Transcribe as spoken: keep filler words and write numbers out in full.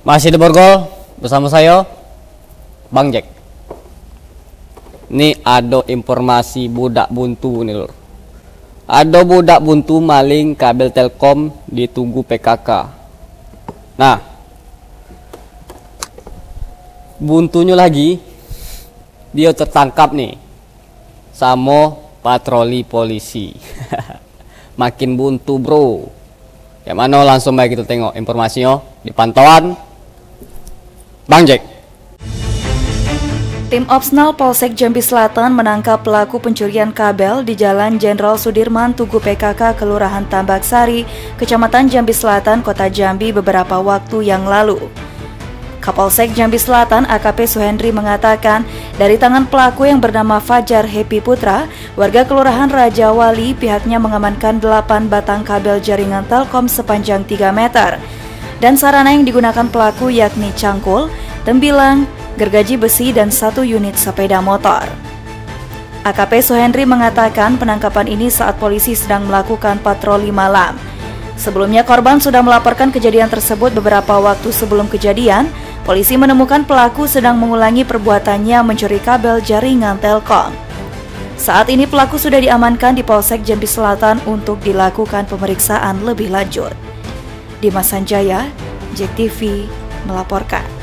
Masih di Borgol bersama saya Bang Jack. Ini ada informasi budak buntu nih lur. Ada budak buntu maling kabel Telkom ditunggu P K K. Nah, buntunya lagi dia tertangkap nih sama patroli polisi. Makin buntu bro. Yang mana langsung baik kita tengok informasinya di pantauan Bang Jack. Tim Opsnal Polsek Jambi Selatan menangkap pelaku pencurian kabel di Jalan Jenderal Sudirman, Tugu P K K, Kelurahan Tambak Sari, Kecamatan Jambi Selatan, Kota Jambi beberapa waktu yang lalu. Kapolsek Jambi Selatan A K P Suhendri mengatakan, dari tangan pelaku yang bernama Fajar Happy Putra, warga Kelurahan Raja Wali, pihaknya mengamankan delapan batang kabel jaringan Telkom sepanjang tiga meter. Dan sarana yang digunakan pelaku yakni cangkul, tembilang, gergaji besi, dan satu unit sepeda motor. A K P Suhendri mengatakan penangkapan ini saat polisi sedang melakukan patroli malam. Sebelumnya korban sudah melaporkan kejadian tersebut beberapa waktu sebelum kejadian. Polisi menemukan pelaku sedang mengulangi perbuatannya mencuri kabel jaringan Telkom. Saat ini pelaku sudah diamankan di Polsek Jambi Selatan untuk dilakukan pemeriksaan lebih lanjut. Dimas Sanjaya, Jack T V melaporkan.